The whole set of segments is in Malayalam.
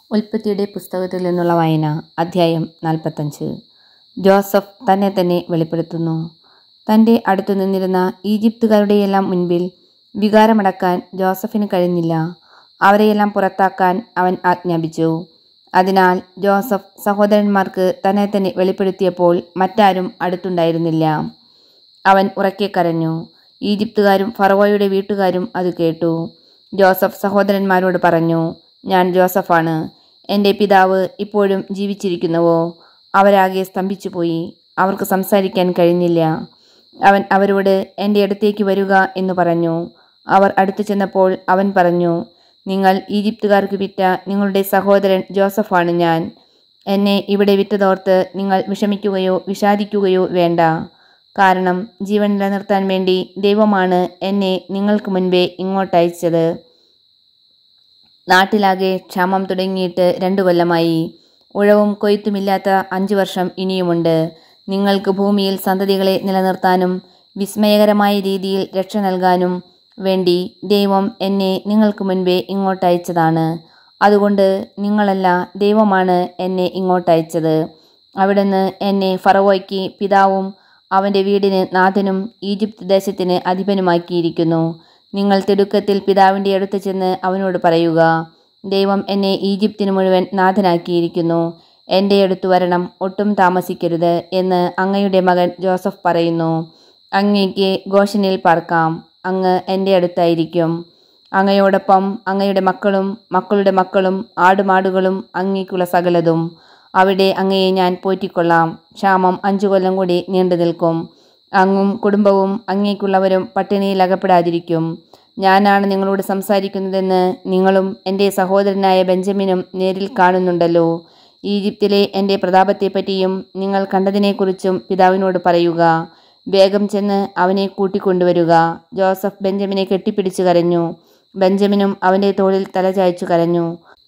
ഉൽപ്പത്തിയുടെ പുസ്തകത്തിൽ നിന്നുള്ള വായന അധ്യായം 45. ജോസഫ് തന്നെ തന്നെ വെളിപ്പെടുത്തുന്നു. തൻ്റെ അടുത്തു നിന്നിരുന്ന ഈജിപ്തുകാരുടെയെല്ലാം മുൻപിൽ വികാരമടക്കാൻ ജോസഫിന് കഴിഞ്ഞില്ല. അവരെയെല്ലാം പുറത്താക്കാൻ അവൻ ആജ്ഞാപിച്ചു. അതിനാൽ ജോസഫ് സഹോദരന്മാർക്ക് തന്നെ തന്നെ വെളിപ്പെടുത്തിയപ്പോൾ മറ്റാരും അടുത്തുണ്ടായിരുന്നില്ല. അവൻ ഉറക്കെ കരഞ്ഞു. ഈജിപ്തുകാരും ഫറവോയുടെ വീട്ടുകാരും അത് കേട്ടു. ജോസഫ് സഹോദരന്മാരോട് പറഞ്ഞു, ഞാൻ ജോസഫാണ്. എൻ്റെ പിതാവ് ഇപ്പോഴും ജീവിച്ചിരിക്കുന്നുവോ? അവരാകെ സ്തംഭിച്ചുപോയി. അവർക്ക് സംസാരിക്കാൻ കഴിഞ്ഞില്ല. അവൻ അവരോട്, എൻ്റെ അടുത്തേക്ക് വരിക എന്ന് പറഞ്ഞു. അവർ അടുത്തു ചെന്നപ്പോൾ അവൻ പറഞ്ഞു, നിങ്ങൾ ഈജിപ്തുകാർക്ക് വിറ്റ നിങ്ങളുടെ സഹോദരൻ ജോസഫാണ് ഞാൻ. എന്നെ ഇവിടെ വിറ്റതോർത്ത് നിങ്ങൾ വിഷമിക്കുകയോ വിഷാദിക്കുകയോ വേണ്ട. കാരണം ജീവൻ നിലനിർത്താൻ വേണ്ടി ദൈവമാണ് എന്നെ നിങ്ങൾക്ക് മുൻപേ ഇങ്ങോട്ടയച്ചത്. നാട്ടിലാകെ ക്ഷാമം തുടങ്ങിയിട്ട് 2 കൊല്ലമായി. ഉഴവും കൊയ്ത്തുമില്ലാത്ത 5 വർഷം ഇനിയുമുണ്ട്. നിങ്ങൾക്ക് ഭൂമിയിൽ സന്തതികളെ നിലനിർത്താനും വിസ്മയകരമായ രീതിയിൽ രക്ഷ നൽകാനും വേണ്ടി ദൈവം എന്നെ നിങ്ങൾക്ക് മുൻപേ ഇങ്ങോട്ടയച്ചതാണ്. അതുകൊണ്ട് നിങ്ങളല്ല, ദൈവമാണ് എന്നെ ഇങ്ങോട്ടയച്ചത്. അവിടുന്ന് എന്നെ ഫറവോയ്ക്ക് പിതാവും അവൻ്റെ വീടിന് നാഥനും ഈജിപ്ത് ദേശത്തിന് അധിപനുമാക്കിയിരിക്കുന്നു. നിങ്ങൾ തിടുക്കത്തിൽ പിതാവിൻ്റെ അടുത്ത് ചെന്ന് അവനോട് പറയുക, ദൈവം എന്നെ ഈജിപ്തിന് മുഴുവൻ നാഥനാക്കിയിരിക്കുന്നു. എൻ്റെ അടുത്ത് വരണം, ഒട്ടും താമസിക്കരുത് എന്ന് അങ്ങയുടെ മകൻ ജോസഫ് പറയുന്നു. അങ്ങയ്ക്ക് ഗോഷനിൽ പാർക്കാം. അങ്ങ് എൻ്റെ അടുത്തായിരിക്കും. അങ്ങയോടൊപ്പം അങ്ങയുടെ മക്കളും മക്കളുടെ മക്കളും ആടുമാടുകളും അങ്ങേക്കുള്ള സകലതും. അവിടെ അങ്ങയെ ഞാൻ പോറ്റിക്കൊള്ളാം. ക്ഷാമം 5 കൊല്ലം കൂടി നീണ്ടു നിൽക്കും. അങ്ങും കുടുംബവും അങ്ങേക്കുള്ളവരും പട്ടിണിയിൽ അകപ്പെടാതിരിക്കും. ഞാനാണ് നിങ്ങളോട് സംസാരിക്കുന്നതെന്ന് നിങ്ങളും എൻ്റെ സഹോദരനായ ബെഞ്ചമിനും നേരിൽ കാണുന്നുണ്ടല്ലോ. ഈജിപ്തിലെ എൻ്റെ പ്രതാപത്തെപ്പറ്റിയും നിങ്ങൾ കണ്ടതിനെക്കുറിച്ചും പിതാവിനോട് പറയുക. വേഗം ചെന്ന് അവനെ കൂട്ടിക്കൊണ്ടുവരിക. ജോസഫ് ബെഞ്ചമിനെ കെട്ടിപ്പിടിച്ചു കരഞ്ഞു. ബെഞ്ചമിനും അവൻ്റെ തോളിൽ തലചായ്ച്ചു കരഞ്ഞു.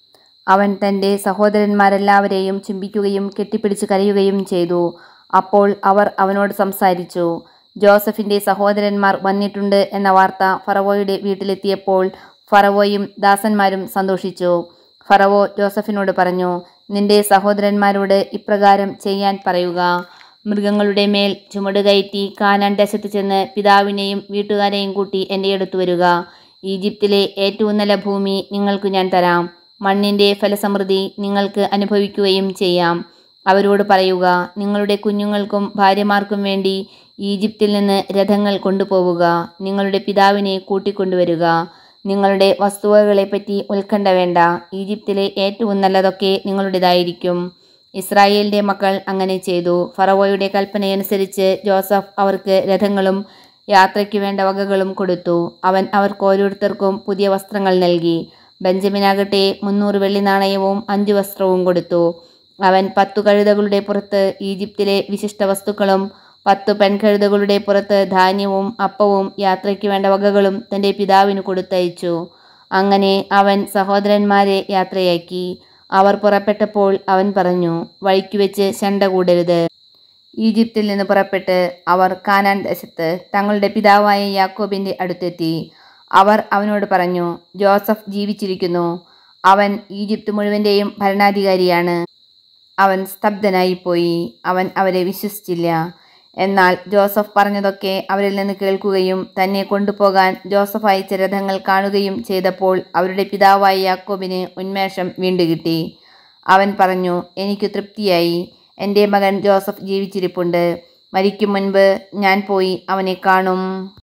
അവൻ തൻ്റെ സഹോദരന്മാരെല്ലാവരെയും ചുംബിക്കുകയും കെട്ടിപ്പിടിച്ച് കരയുകയും ചെയ്തു. അപ്പോൾ അവർ അവനോട് സംസാരിച്ചു. ജോസഫിൻ്റെ സഹോദരന്മാർ വന്നിട്ടുണ്ട് എന്ന വാർത്ത ഫറവോയുടെ വീട്ടിലെത്തിയപ്പോൾ ഫറവോയും ദാസന്മാരും സന്തോഷിച്ചു. ഫറവോ ജോസഫിനോട് പറഞ്ഞു, നിന്റെ സഹോദരന്മാരോട് ഇപ്രകാരം ചെയ്യാൻ പറയുക. മൃഗങ്ങളുടെ മേൽ ചുമട് കയറ്റി കാനാൻ ദേശത്ത് ചെന്ന് പിതാവിനെയും വീട്ടുകാരെയും കൂട്ടി എൻ്റെ അടുത്ത് വരിക. ഈജിപ്തിലെ ഏറ്റവും നല്ല ഭൂമി നിങ്ങൾക്ക് ഞാൻ തരാം. മണ്ണിൻ്റെ ഫലസമൃദ്ധി നിങ്ങൾക്ക് അനുഭവിക്കുകയും ചെയ്യാം. അവരോട് പറയുക, നിങ്ങളുടെ കുഞ്ഞുങ്ങൾക്കും ഭാര്യമാർക്കും വേണ്ടി ഈജിപ്തിൽ നിന്ന് രഥങ്ങൾ കൊണ്ടുപോവുക. നിങ്ങളുടെ പിതാവിനെ കൂട്ടിക്കൊണ്ടുവരിക. നിങ്ങളുടെ വസ്തുവകകളെപ്പറ്റി ഉത്കണ്ഠ വേണ്ട. ഈജിപ്തിലെ ഏറ്റവും നല്ലതൊക്കെ നിങ്ങളുടേതായിരിക്കും. ഇസ്രായേലിൻ്റെ മക്കൾ അങ്ങനെ ചെയ്തു. ഫറവോയുടെ കൽപ്പനയനുസരിച്ച് ജോസഫ് അവർക്ക് രഥങ്ങളും യാത്രയ്ക്ക് വേണ്ട വകകളും കൊടുത്തു. അവൻ അവർക്ക് ഓരോരുത്തർക്കും പുതിയ വസ്ത്രങ്ങൾ നൽകി. ബെഞ്ചമിനാകട്ടെ 300 വെള്ളി നാണയവും 5 വസ്ത്രവും കൊടുത്തു. അവൻ 10 കഴുതകളുടെ പുറത്ത് ഈജിപ്തിലെ വിശിഷ്ട വസ്തുക്കളും 10 പെൺകഴുതകളുടെ പുറത്ത് ധാന്യവും അപ്പവും യാത്രയ്ക്ക് വേണ്ട വകകളും തൻ്റെ പിതാവിന് കൊടുത്തയച്ചു. അങ്ങനെ അവൻ സഹോദരന്മാരെ യാത്രയാക്കി. അവർ പുറപ്പെട്ടപ്പോൾ അവൻ പറഞ്ഞു, വഴിക്ക് വെച്ച് ശണ്ട കൂടരുത്. ഈജിപ്തിൽ നിന്ന് പുറപ്പെട്ട് അവർ കാനാൻ ദേശത്ത് തങ്ങളുടെ പിതാവായ യാക്കോബിൻ്റെ അടുത്തെത്തി. അവർ അവനോട് പറഞ്ഞു, ജോസഫ് ജീവിച്ചിരിക്കുന്നു. അവൻ ഈജിപ്ത് മുഴുവൻ്റെയും ഭരണാധികാരിയാണ്. അവൻ സ്തബ്ധനായിപ്പോയി. അവൻ അവരെ വിശ്വസിച്ചില്ല. എന്നാൽ ജോസഫ് പറഞ്ഞതൊക്കെ അവരിൽ നിന്ന് കേൾക്കുകയും തന്നെ കൊണ്ടുപോകാൻ ജോസഫ് അയച്ച രഥങ്ങൾ കാണുകയും ചെയ്തപ്പോൾ അവരുടെ പിതാവായ യാക്കോബിന് ഉന്മേഷം വീണ്ടുകിട്ടി. അവൻ പറഞ്ഞു, എനിക്ക് തൃപ്തിയായി. എൻ്റെ മകൻ ജോസഫ് ജീവിച്ചിരിപ്പുണ്ട്. മരിക്കും മുൻപ് ഞാൻ പോയി അവനെ കാണും.